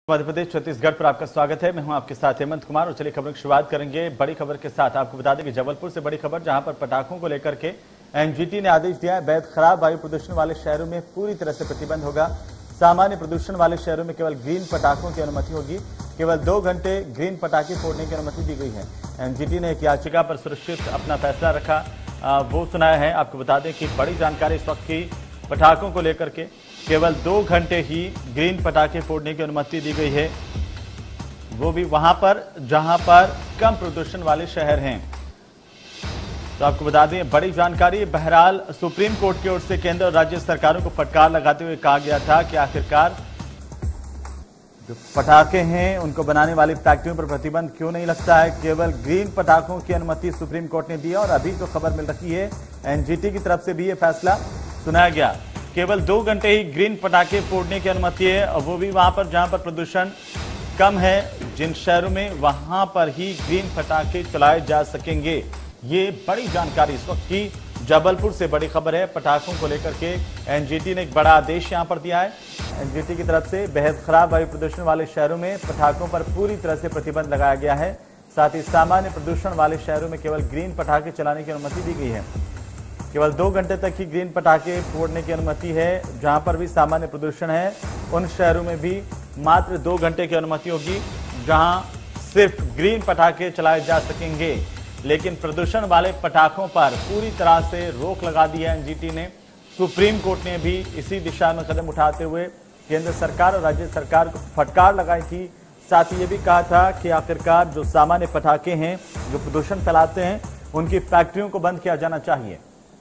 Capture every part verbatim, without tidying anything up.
मध्य प्रदेश छत्तीसगढ़ पर आपका स्वागत है। मैं हूं आपके साथ हेमंत कुमार और चलिए खबरों की शुरुआत करेंगे बड़ी खबर के साथ। आपको बता दें कि जबलपुर से बड़ी खबर, जहां पर पटाखों को लेकर के एनजीटी ने आदेश दिया है। बेहद खराब वायु प्रदूषण वाले शहरों में पूरी तरह से प्रतिबंध होगा। सामान्य प्रदूषण वाले शहरों में केवल ग्रीन पटाखों की अनुमति होगी। केवल दो घंटे ग्रीन पटाखे फोड़ने की अनुमति दी गई है। एनजीटी ने एक याचिका पर सुरक्षित अपना फैसला रखा, वो सुनाया है। आपको बता दें कि बड़ी जानकारी इस वक्त की पटाखों को लेकर के केवल दो घंटे ही ग्रीन पटाखे फोड़ने की अनुमति दी गई है, वो भी वहां पर जहां पर कम प्रदूषण वाले शहर हैं। तो आपको बता दें बड़ी जानकारी। बहरहाल सुप्रीम कोर्ट की ओर से केंद्र और राज्य सरकारों को फटकार लगाते हुए कहा गया था कि आखिरकार जो पटाखे हैं उनको बनाने वाली फैक्ट्रियों पर प्रतिबंध क्यों नहीं लगता है। केवल ग्रीन पटाखों की अनुमति सुप्रीम कोर्ट ने दी और अभी तो खबर मिल रही है एनजीटी की तरफ से भी ये फैसला सुनाया गया। केवल दो घंटे ही ग्रीन पटाखे फोड़ने की अनुमति है, और वो भी वहां पर जहां पर प्रदूषण कम है। जिन शहरों में वहां पर ही ग्रीन पटाखे चलाए जा सकेंगे। ये बड़ी जानकारी इस वक्त की जबलपुर से बड़ी खबर है। पटाखों को लेकर के एनजीटी ने एक बड़ा आदेश यहां पर दिया है। एनजीटी की तरफ से बेहद खराब वायु प्रदूषण वाले शहरों में पटाखों पर पूरी तरह से प्रतिबंध लगाया गया है। साथ ही सामान्य प्रदूषण वाले शहरों में केवल ग्रीन पटाखे चलाने की अनुमति दी गई है। केवल दो घंटे तक ही ग्रीन पटाखे फोड़ने की अनुमति है। जहां पर भी सामान्य प्रदूषण है उन शहरों में भी मात्र दो घंटे की अनुमति होगी, जहां सिर्फ ग्रीन पटाखे चलाए जा सकेंगे। लेकिन प्रदूषण वाले पटाखों पर पूरी तरह से रोक लगा दी है एनजीटी ने। सुप्रीम कोर्ट ने भी इसी दिशा में कदम उठाते हुए केंद्र सरकार और राज्य सरकार को फटकार लगाई थी। साथ ही ये भी कहा था कि आखिरकार जो सामान्य पटाखे हैं जो प्रदूषण फैलाते हैं उनकी फैक्ट्रियों को बंद किया जाना चाहिए।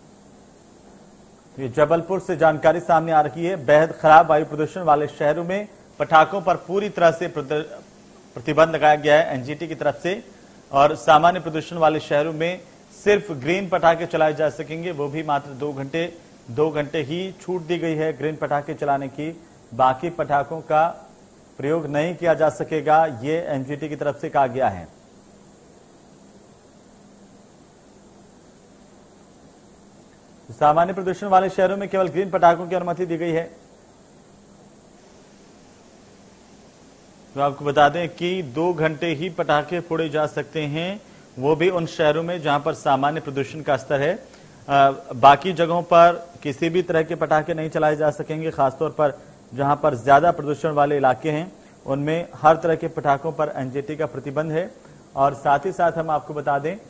ये जबलपुर से जानकारी सामने आ रही है। बेहद खराब वायु प्रदूषण वाले शहरों में पटाखों पर पूरी तरह से प्रतिबंध लगाया गया है एनजीटी की तरफ से, और सामान्य प्रदूषण वाले शहरों में सिर्फ ग्रीन पटाखे चलाए जा सकेंगे, वो भी मात्र दो घंटे दो घंटे ही छूट दी गई है ग्रीन पटाखे चलाने की। बाकी पटाखों का प्रयोग नहीं किया जा सकेगा, ये एनजीटी की तरफ से कहा गया है। सामान्य प्रदूषण वाले शहरों में केवल ग्रीन पटाखों की अनुमति दी गई है। तो आपको बता दें कि दो घंटे ही पटाखे फोड़े जा सकते हैं, वो भी उन शहरों में जहां पर सामान्य प्रदूषण का स्तर है। आ, बाकी जगहों पर किसी भी तरह के पटाखे नहीं चलाए जा सकेंगे। खासतौर पर जहां पर ज्यादा प्रदूषण वाले इलाके हैं उनमें हर तरह के पटाखों पर एनजीटी का प्रतिबंध है। और साथ ही साथ हम आपको बता दें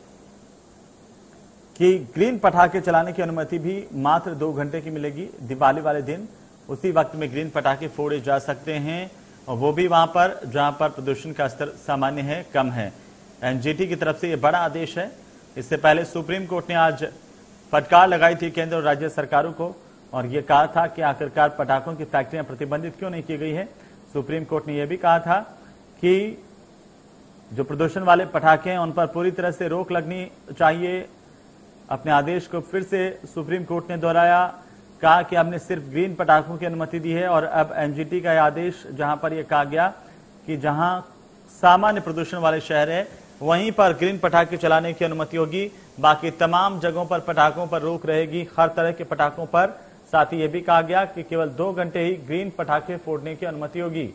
कि ग्रीन पटाखे चलाने की अनुमति भी मात्र दो घंटे की मिलेगी। दिवाली वाले दिन उसी वक्त में ग्रीन पटाखे फोड़े जा सकते हैं, और वो भी वहां पर जहां पर प्रदूषण का स्तर सामान्य है, कम है। एनजीटी की तरफ से ये बड़ा आदेश है। इससे पहले सुप्रीम कोर्ट ने आज फटकार लगाई थी केंद्र और राज्य सरकारों को, और ये कहा था कि आखिरकार पटाखों की फैक्ट्रियां प्रतिबंधित क्यों नहीं की गई है। सुप्रीम कोर्ट ने यह भी कहा था कि जो प्रदूषण वाले पटाखे हैं उन पर पूरी तरह से रोक लगनी चाहिए। अपने आदेश को फिर से सुप्रीम कोर्ट ने दोहराया, कहा कि हमने सिर्फ ग्रीन पटाखों की अनुमति दी है। और अब एनजीटी का आदेश जहां पर यह कहा गया कि जहां सामान्य प्रदूषण वाले शहर है वहीं पर ग्रीन पटाखे चलाने की अनुमति होगी। बाकी तमाम जगहों पर पटाखों पर रोक रहेगी, हर तरह के पटाखों पर। साथ ही यह भी कहा गया कि केवल दो घंटे ही ग्रीन पटाखे फोड़ने की अनुमति होगी।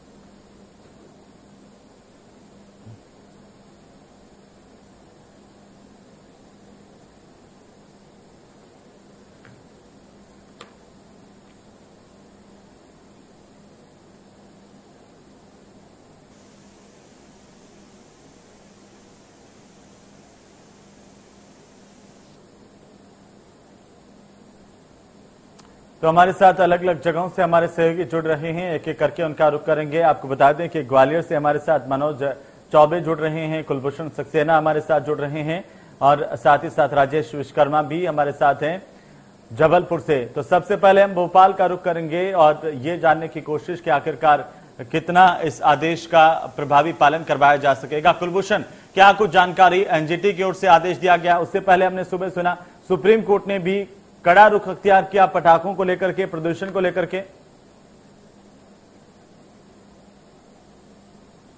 तो हमारे साथ अलग अलग जगहों से हमारे सहयोगी जुड़ रहे हैं, एक एक करके उनका रुख करेंगे। आपको बता दें कि ग्वालियर से हमारे साथ मनोज चौबे जुड़ रहे हैं, कुलभूषण सक्सेना हमारे साथ जुड़ रहे हैं, और साथ ही साथ राजेश विश्वकर्मा भी हमारे साथ हैं जबलपुर से। तो सबसे पहले हम भोपाल का रुख करेंगे और ये जानने की कोशिश कि आखिरकार कितना इस आदेश का प्रभावी पालन करवाया जा सकेगा। कुलभूषण, क्या कुछ जानकारी? एनजीटी की ओर से आदेश दिया गया, उससे पहले हमने सुबह सुना सुप्रीम कोर्ट ने भी कड़ा रुख अख्तियार किया पटाखों को लेकर के, प्रदूषण को लेकर के। बिल्कुल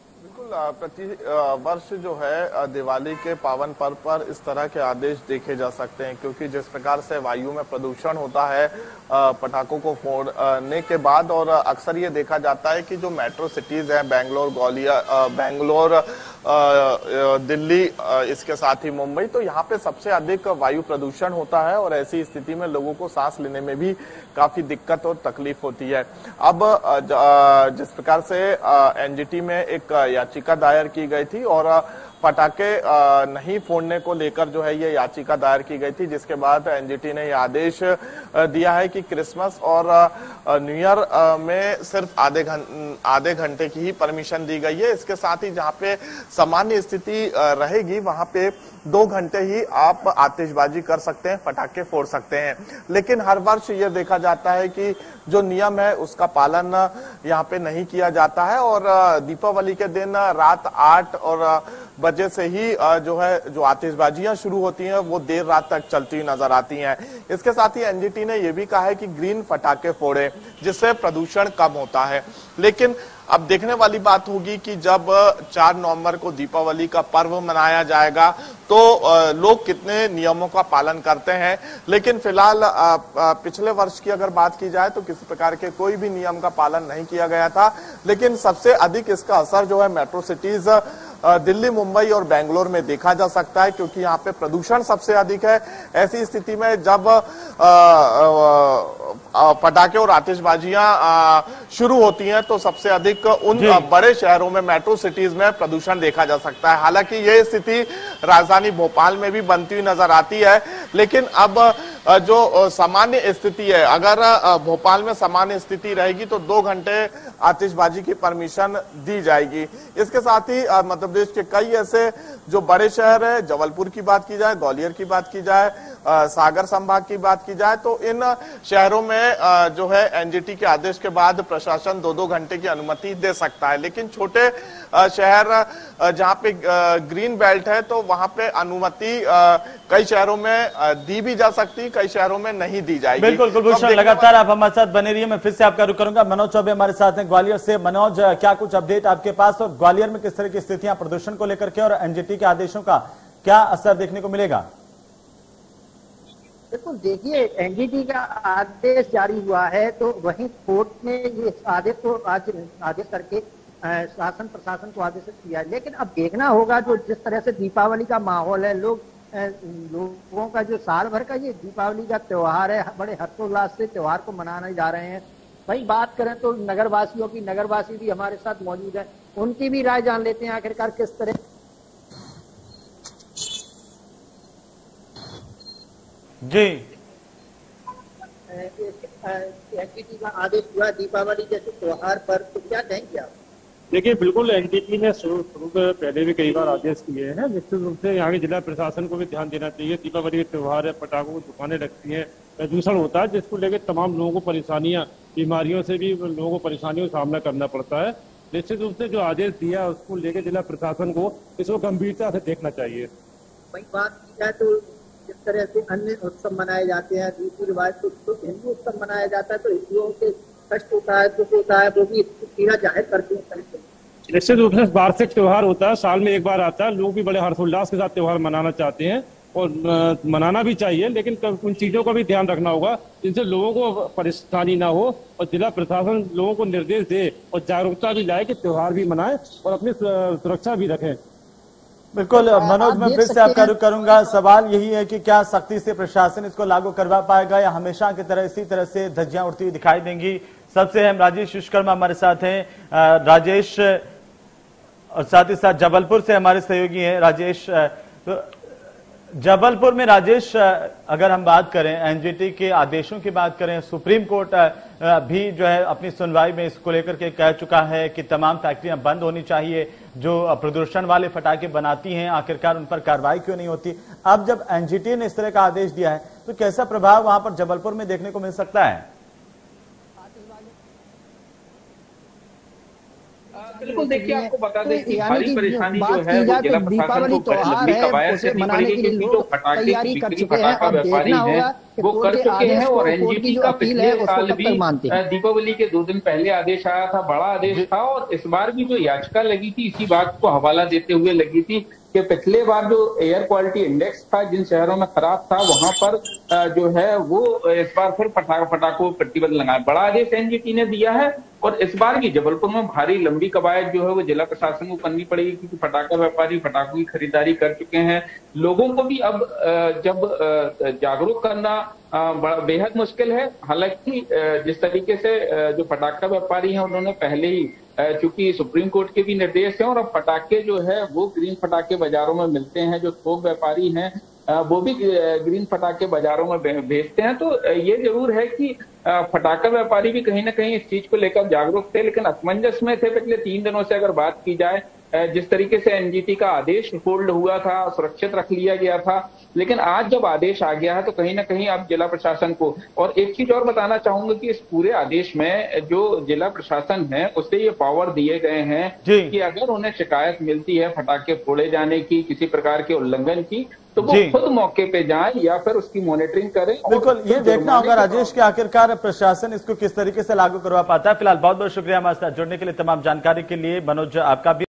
प्रति वर्ष जो है दिवाली के पावन पर्व पर इस तरह के आदेश देखे जा सकते हैं, क्योंकि जिस प्रकार से वायु में प्रदूषण होता है पटाखों को फोड़ने के बाद, और अक्सर ये देखा जाता है कि जो मेट्रो सिटीज हैं, बेंगलोर, ग्वालियर, बेंगलोर, दिल्ली, इसके साथ ही मुंबई, तो यहाँ पे सबसे अधिक वायु प्रदूषण होता है और ऐसी स्थिति में लोगों को सांस लेने में भी काफी दिक्कत और तकलीफ होती है। अब जिस प्रकार से एनजीटी में एक याचिका दायर की गई थी और पटाखे नहीं फोड़ने को लेकर जो है ये याचिका दायर की गई थी, जिसके बाद एनजीटी ने यह आदेश दिया है कि क्रिसमस और न्यू ईयर में सिर्फ आधे घंटे आधे घंटे की ही परमिशन दी गई है। इसके साथ ही जहां पे सामान्य स्थिति रहेगी वहां पे दो घंटे ही आप आतिशबाजी कर सकते हैं, पटाखे फोड़ सकते हैं। लेकिन हर वर्ष ये देखा जाता है कि जो नियम है उसका पालन यहाँ पे नहीं किया जाता है और दीपावली के दिन रात आठ और बजे से ही जो है जो आतिशबाजियां शुरू होती हैं वो देर रात तक चलती हुई नजर आती हैं। इसके साथ ही एनजीटी ने यह भी कहा है कि ग्रीन पटाखे फोड़े, जिससे प्रदूषण कम होता है। लेकिन अब देखने वाली बात होगी कि जब चार नवंबर को दीपावली का पर्व मनाया जाएगा तो लोग कितने नियमों का पालन करते हैं। लेकिन फिलहाल पिछले वर्ष की अगर बात की जाए तो किसी प्रकार के कोई भी नियम का पालन नहीं किया गया था। लेकिन सबसे अधिक इसका असर जो है मेट्रो सिटीज दिल्ली, मुंबई और बेंगलोर में देखा जा सकता है, क्योंकि यहाँ पे प्रदूषण सबसे अधिक है। ऐसी स्थिति में जब पटाखे और आतिशबाजियां शुरू होती हैं तो सबसे अधिक उन बड़े शहरों में, मेट्रो सिटीज में प्रदूषण देखा जा सकता है। हालांकि ये स्थिति राजधानी भोपाल में भी बनती हुई नजर आती है। लेकिन अब जो सामान्य स्थिति है, अगर भोपाल में सामान्य स्थिति रहेगी तो दो घंटे आतिशबाजी की परमिशन दी जाएगी। इसके साथ ही मध्य प्रदेश के कई ऐसे जो बड़े शहर है, जबलपुर की बात की जाए, ग्वालियर की बात की जाए, सागर संभाग की बात की जाए, तो इन शहरों में जो है एनजीटी के आदेश के बाद प्रशासन दो दो घंटे की अनुमति दे सकता है। लेकिन छोटे शहर जहां पे ग्रीन बेल्ट है तो वहां पे अनुमति कई शहरों में दी भी जा सकती, कई शहरों में नहीं दी जाएगी। बिल्कुल कुलभूषण, लगातार आप हमारे साथ बने रहिए। मैं फिर से आपका रुख करूंगा। मनोज चौबे हमारे साथ हैं ग्वालियर से। मनोज, क्या कुछ अपडेट आपके पास, और ग्वालियर में किस तरह की स्थितियां प्रदूषण को लेकर के और एनजीटी के आदेशों का क्या असर देखने को मिलेगा? बिल्कुल, देखिए एनजीटी का आदेश जारी हुआ है तो वहीं कोर्ट ने ये आदेश को आज आदेश करके शासन प्रशासन को आदेशित किया है। लेकिन अब देखना होगा जो जिस तरह से दीपावली का माहौल है, लोग लोगों का जो साल भर का ये दीपावली का त्योहार है, बड़े हर्षोल्लास से त्योहार को मनाने जा रहे हैं। वही बात करें तो नगरवासियों की, नगरवासी भी हमारे साथ मौजूद है, उनकी भी राय जान लेते हैं आखिरकार किस तरह जी एनजीटी का आदेश हुआ दीपावली जैसे त्योहार पर, तो क्या कहेंगे आप? देखिए, बिल्कुल एनजीटी ने शुरू शुरू से पहले भी कई बार आदेश किए हैं। निश्चित रूप से यहाँ के जिला प्रशासन को भी ध्यान देना चाहिए। दीपावली के त्योहार है, पटाखों की दुकानें लगती हैं, प्रदूषण होता है, जिसको लेकर तमाम लोगों को परेशानियां, बीमारियों से भी लोगों को परेशानियों का सामना करना पड़ता है। निश्चित रूप से जो आदेश दिया उसको लेकर जिला प्रशासन को इसको गंभीरता से देखना चाहिए। वही बात की जाए तो जिस तरह से अन्य उत्सव मनाए जाते हैं, रीति रिवाज, तो, तो हिंदू उत्सव मनाया जाता है तो हिंदुओं के कष्ट होता है, दुख होता है, वो भी पीड़ा जाहिर करते हैं। निश्चित रूप से वार्षिक त्योहार होता है, साल में एक बार आता है, लोग भी बड़े हर्षोल्लास के साथ त्योहार मनाना चाहते हैं और मनाना भी चाहिए। लेकिन उन चीजों का भी ध्यान रखना होगा जिनसे लोगों को परेशानी ना हो, और जिला प्रशासन लोगों को निर्देश दे और जागरूकता भी लाए कि त्योहार भी मनाएं और अपनी सुरक्षा भी रखें। बिल्कुल मनोज, मैं फिर से आपका रुख करूंगा। सवाल यही है कि क्या सख्ती से प्रशासन इसको लागू करवा पाएगा या हमेशा की तरह इसी तरह से धज्जियां उड़ती हुई दिखाई देंगी? सबसे अहम राजेश विश्वकर्मा हमारे साथ हैं। राजेश, और साथ ही साथ जबलपुर से हमारे सहयोगी हैं राजेश। तो जबलपुर में राजेश, अगर हम बात करें एनजीटी के आदेशों की बात करें, सुप्रीम कोर्ट भी जो है अपनी सुनवाई में इसको लेकर के कह चुका है कि तमाम फैक्ट्रियां बंद होनी चाहिए जो प्रदूषण वाले पटाखे बनाती हैं। आखिरकार उन पर कार्रवाई क्यों नहीं होती? अब जब एनजीटी ने इस तरह का आदेश दिया है तो कैसा प्रभाव वहां पर जबलपुर में देखने को मिल सकता है? बिल्कुल देखिए, आपको बता दें कि यानी भारी कि परेशानी जो बात है की वो जाए जिला तो प्रशासन दीपावली को त्योहार लंबी है, कवायद से उसे देनी मनाने पड़ेगी, के लिए क्योंकि जो लोग पटाखे तैयारी की कर बिक्री चुके हैं। पटाखा अब व्यापारी देखना हैं होगा कि वो कोर्ट कर के चुके हैं, आदेश को, और कोर्ट की एनजीटी जो का अपील है पिछले उसको साल कब भी तक मानते हैं। दीपावली के दो दिन पहले आदेश आया था, बड़ा आदेश था, और इस बार भी जो याचिका लगी थी इसी बात को हवाला देते हुए लगी थी कि पिछले बार जो एयर क्वालिटी इंडेक्स था जिन शहरों में खराब था वहां पर जो है वो इस बार फिर पटाखों पटाखों प्रतिबंध लगाए, बड़ा आदेश एनजीटी ने दिया है। और इस बार भी जबलपुर में भारी लंबी कवायद जो है वो जिला प्रशासन को करनी पड़ेगी, क्योंकि पटाखा व्यापारी पटाखों की खरीदारी कर चुके हैं। लोगों को भी अब जब जागरूक करना बेहद मुश्किल है। हालांकि जिस तरीके से जो पटाखा व्यापारी हैं उन्होंने पहले ही, चूंकि सुप्रीम कोर्ट के भी निर्देश हैं और अब पटाखे जो है वो ग्रीन पटाखे बाजारों में मिलते हैं, जो थोक व्यापारी हैं वो भी ग्रीन पटाखे बाजारों में भेजते हैं, तो ये जरूर है कि पटाखा व्यापारी भी कहीं ना कहीं इस चीज को लेकर जागरूक थे, लेकिन असमंजस में थे पिछले तीन दिनों से। अगर बात की जाए जिस तरीके से एनजीटी का आदेश होल्ड हुआ था, सुरक्षित रख लिया गया था, लेकिन आज जब आदेश आ गया है तो कहीं ना कहीं अब जिला प्रशासन को, और एक चीज और बताना चाहूंगा कि इस पूरे आदेश में जो जिला प्रशासन है उसे ये पावर दिए गए हैं कि अगर उन्हें शिकायत मिलती है पटाखे फोड़े जाने की, किसी प्रकार के उल्लंघन की, तो वो खुद मौके पे जाएं या फिर उसकी मॉनिटरिंग करें। बिल्कुल, ये देखना होगा राजेश कि आखिरकार प्रशासन इसको किस तरीके से लागू करवा पाता है। फिलहाल बहुत बहुत शुक्रिया हमारे साथ जुड़ने के लिए, तमाम जानकारी के लिए। मनोज, आपका भी